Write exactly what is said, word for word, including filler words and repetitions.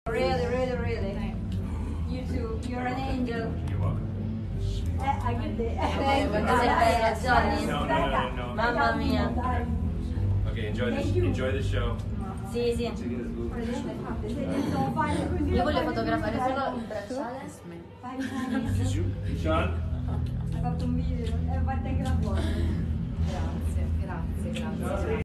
Really, really, really. You too. You're an angel. You're welcome. Eh, anche te. Quando sei bella, Johnny. No, no, no, no. Mamma mia. Okay, enjoy this. Enjoy the show. Sì, sì. Io voglio fotografare solo il bracciale. Sean? Hai fatto un video, eh, fatti anche la foto. Grazie, grazie, grazie.